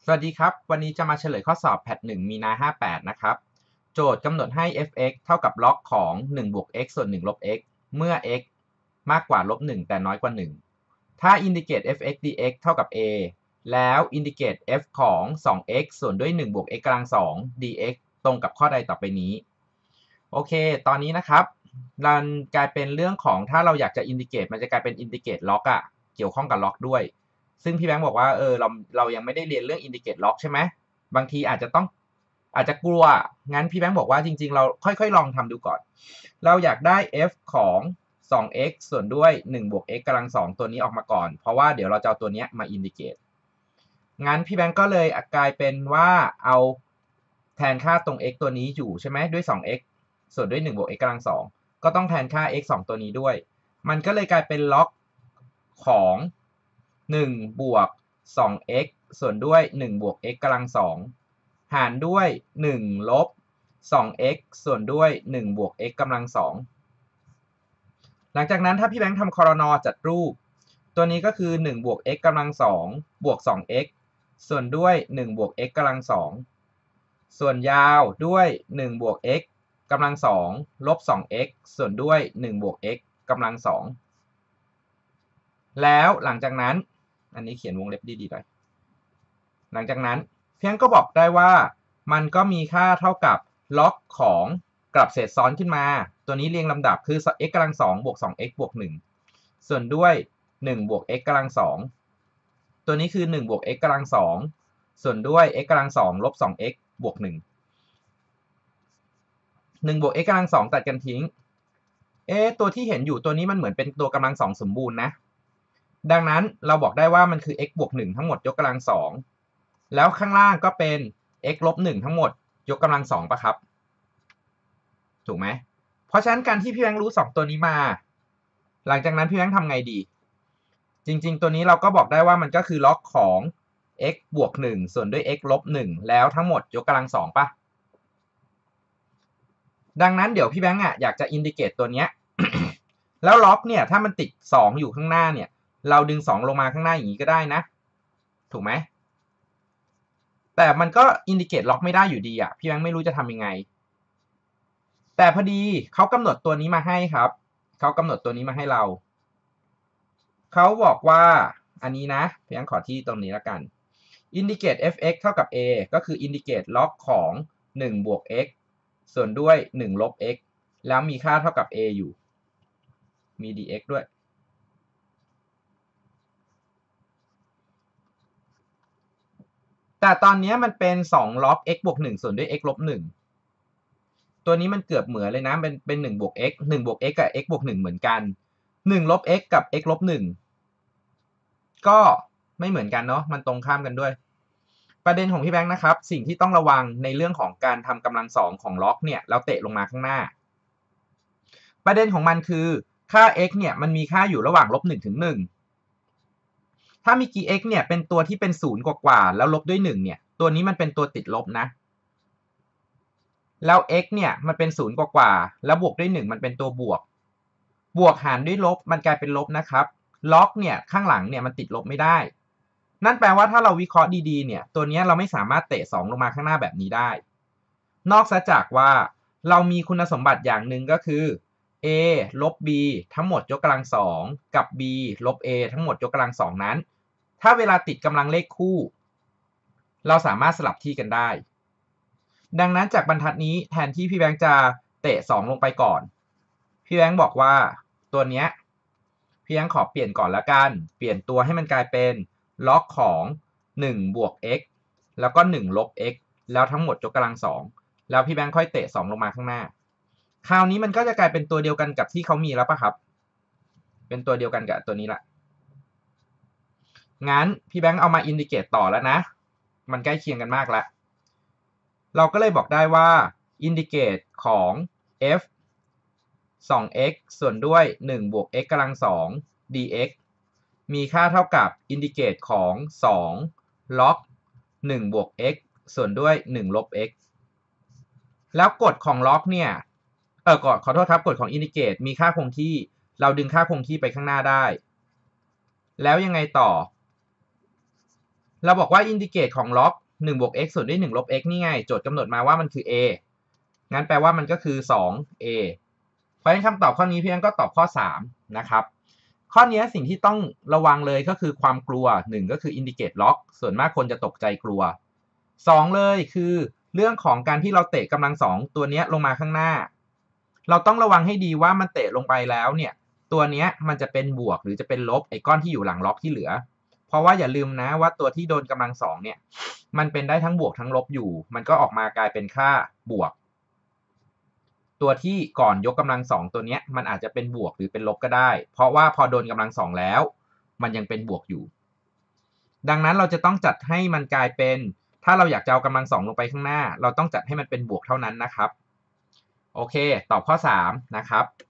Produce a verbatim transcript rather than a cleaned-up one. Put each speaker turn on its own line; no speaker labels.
สวัสดีครับวันนี้จะมาเฉลยข้อสอบแพทหนึ่งมีนาห้าแปดนะครับโจทย์กำหนดให้ f(x) เท่ากับล็อกของหนึ่งบวก x ส่วนหนึ่งลบ x เมื่อ x มากกว่าลบหนึ่งแต่น้อยกว่าหนึ่งถ้า indicate f(x) dx เท่ากับ a แล้ว indicate f ของ สอง x ส่วนด้วยหนึ่งบวก x กำลังสอง dx ตรงกับข้อใดต่อไปนี้โอเคตอนนี้นะครับมันกลายเป็นเรื่องของถ้าเราอยากจะ indicate มันจะกลายเป็น indicate lock อะเกี่ยวข้องกับล็อกด้วยซึ่งพี่แบงค์บอกว่าเออเราเรายังไม่ได้เรียนเรื่อง indicate lock ใช่ไหมบางทีอาจจะต้องอาจจะกลัวงั้นพี่แบงค์บอกว่าจริงๆเราค่อยๆลองทำดูก่อนเราอยากได้ f ของ สอง x ส่วนด้วยหนึ่งบวก x กำลังสองตัวนี้ออกมาก่อนเพราะว่าเดี๋ยวเราจะเอาตัวนี้มา indicate งั้นพี่แบงค์ก็เลยกลายเป็นว่าเอาแทนค่าตรง x ตัวนี้อยู่ใช่ไหมด้วย สอง x ส่วนด้วยหนึ่งบวก x กำลังสองก็ต้องแทนค่า x สองตัวนี้ด้วยมันก็เลยกลายเป็นล็อกของหนึ่งบวก สอง x ส่วนด้วยหนึ่งบวก x กำลังสองหารด้วยหนึ่งลบ สอง x ส่วนด้วยหนึ่งบวก x กำลังสองหลังจากนั้นถ้าพี่แบงค์ทำคอรนอจัดรูปตัวนี้ก็คือหนึ่งบวก x กำลังสองบวก สอง x ส่วนด้วยหนึ่งบวก x กำลังสองส่วนยาวด้วยหนึ่งบวก x กำลังสองลบ สอง x ส่วนด้วยหนึ่งบวก x กำลังสองแล้วหลังจากนั้นอันนี้เขียนวงเล็บดีๆหน่อยหลังจากนั้นเพียงก็บอกได้ว่ามันก็มีค่าเท่ากับล็อกของกลับเศษซ้อนขึ้นมาตัวนี้เรียงลำดับคือ x กำลังสองบวก สอง x บวกหนึ่งส่วนด้วยหนึ่งบวก x กำลังสองตัวนี้คือหนึ่งบวก x กำลังสองส่วนด้วย x กำลังสองลบ สอง x บวกหนึ่ง หนึ่งบวก x กำลังสองตัดกันทิ้งเอ๊ะตัวที่เห็นอยู่ตัวนี้มันเหมือนเป็นตัวกำลังสองสมบูรณ์นะดังนั้นเราบอกได้ว่ามันคือ x บวกหนึ่งทั้งหมดยกกำลังสองแล้วข้างล่างก็เป็น x ลบหนึ่งทั้งหมดยกกำลังสองป่ะครับถูกไหมเพราะฉะนั้นการที่พี่แบงค์รู้สองตัวนี้มาหลังจากนั้นพี่แบงค์ทำไงดีจริงๆตัวนี้เราก็บอกได้ว่ามันก็คือล็อกของ x บวกหนึ่งส่วนด้วย x ลบหนึ่งแล้วทั้งหมดยกกำลังสองป่ะดังนั้นเดี๋ยวพี่แบงค์อ่ะอยากจะอินดิเกตตัวเนี้ย แล้วล็อกเนี่ยถ้ามันติดสองอยู่ข้างหน้าเนี่ยเราดึงสองลงมาข้างหน้าอย่างนี้ก็ได้นะถูกไหมแต่มันก็อินดิเกตล็อกไม่ได้อยู่ดีอ่ะพี่แบงค์ไม่รู้จะทำยังไงแต่พอดีเขากำหนดตัวนี้มาให้ครับเขากำหนดตัวนี้มาให้เราเขาบอกว่าอันนี้นะพี่แบงค์ขอที่ตรงนี้ละกัน indicate f(x) เท่ากับ a ก็คือ indicate ล็อกของหนึ่งบวก x ส่วนด้วยหนึ่งลบ x แล้วมีค่าเท่ากับ a อยู่มี dx ด้วยแต่ตอนนี้มันเป็นสองล็อก x บวกหนึ่งส่วนด้วย x ลบหนึ่งตัวนี้มันเกือบเหมือนเลยนะเป็นเป็นหนึ่งบวก x หนึ่งบวก x กับ x บวกหนึ่งเหมือนกันหนึ่งลบ x กับ x ลบหนึ่งก็ไม่เหมือนกันเนาะมันตรงข้ามกันด้วยประเด็นของพี่แบงค์นะครับสิ่งที่ต้องระวังในเรื่องของการทำกำลังสองของล็อกเนี่ยเราเตะลงมาข้างหน้าประเด็นของมันคือค่า x เนี่ยมันมีค่าอยู่ระหว่างลบหนึ่งถึงหนึ่งถ้ามีกี่ x เนี่ยเป็นตัวที่เป็นศูนย์กว่าๆแล้วลบด้วยหนึ่งเนี่ยตัวนี้มันเป็นตัวติดลบนะแล้ว x เนี่ยมันเป็นศูนย์กว่าๆแล้วบวกด้วยหนึ่งมันเป็นตัวบวกบวกหารด้วยลบมันกลายเป็นลบนะครับล็อกเนี่ยข้างหลังเนี่ยมันติดลบไม่ได้นั่นแปลว่าถ้าเราวิเคราะห์ดีๆเนี่ยตัวนี้เราไม่สามารถเตะสองลงมาข้างหน้าแบบนี้ได้นอกจากว่าเรามีคุณสมบัติอย่างหนึ่งก็คือ a ลบ b ทั้งหมดยกกำลังสองกับ b ลบ a ทั้งหมดยกกำลังสองนั้นถ้าเวลาติดกำลังเลขคู่เราสามารถสลับที่กันได้ดังนั้นจากบรรทัดนี้แทนที่พี่แบงค์จะเตะสองลงไปก่อนพี่แบงค์บอกว่าตัวเนี้ยพี่แบงค์ขอเปลี่ยนก่อนละกันเปลี่ยนตัวให้มันกลายเป็นล็อกของหนึ่งบวก x แล้วก็หนึ่งลบ x แล้วทั้งหมดยกกำลังสองแล้วพี่แบงค์ค่อยเตะสองลงมาข้างหน้าคราวนี้มันก็จะกลายเป็นตัวเดียวกันกับที่เขามีแล้วป่ะครับเป็นตัวเดียวกันกับตัวนี้ละงั้นพี่แบงค์เอามาอินดิเกตต่อแล้วนะมันใกล้เคียงกันมากแล้วเราก็เลยบอกได้ว่าอินดิเกตของ f สอง x ส่วนด้วยหนึ่งบวก x กำลังสอง dx มีค่าเท่ากับอินดิเกตของสองล็อกหนึ่งบวก x ส่วนด้วยหนึ่งลบ x แล้วกฎของล็อกเนี่ยเออกฎขอโทษครับกฎของอินดิเกตมีค่าคงที่เราดึงค่าคงที่ไปข้างหน้าได้แล้วยังไงต่อเราบอกว่าอินดิเกตของล็อกหนึ่งบวก x ส่วนด้วยหนึ่งลบ x นี่ไงโจทย์กำหนดมาว่ามันคือ a งั้นแปลว่ามันก็คือ สอง a เพราะฉะนั้นคำตอบข้อนี้พี่อังก็ตอบข้อสามนะครับข้อนี้สิ่งที่ต้องระวังเลยก็คือความกลัวหนึ่งก็คืออินดิเกตล็อกส่วนมากคนจะตกใจกลัวสองเลยคือเรื่องของการที่เราเตะกำลังสองตัวนี้ลงมาข้างหน้าเราต้องระวังให้ดีว่ามันเตะลงไปแล้วเนี่ยตัวนี้มันจะเป็นบวกหรือจะเป็นลบไอ้ก้อนที่อยู่หลังล็อกที่เหลือเพราะว่าอย่าลืมนะว่าตัวที่โดนกำลังสองเนี่ยมันเป็นได้ทั้งบวกทั้งลบอยู่มันก็ออกมากลายเป็นค่าบวกตัวที่ก่อนยกกำลังสองตัวนี้มันอาจจะเป็นบวกหรือเป็นลบก็ได้เพราะว่าพอโดนกำลังสองแล้วมันยังเป็นบวกอยู่ดังนั้นเราจะต้องจัดให้มันกลายเป็นถ้าเราอยากจะเอากำลังสองลงไปข้างหน้าเราต้องจัดให้มันเป็นบวกเท่านั้นนะครับโอเคตอบข้อสามนะครับ